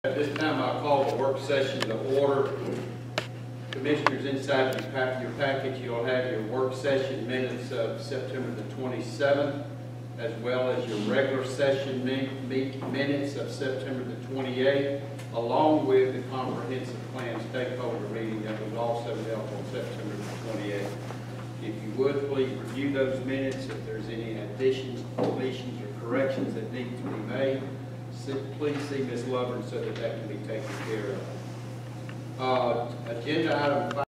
At this time, I'll call the work session to order. Commissioners, inside your package, you'll have your work session minutes of September the 27th, as well as your regular session minutes of September the 28th, along with the comprehensive plan stakeholder meeting that was also held on September the 28th. If you would, please review those minutes. If there's any additions, deletions, or corrections that need to be made, please see Ms. Lovern so that can be taken care of. Agenda item 5.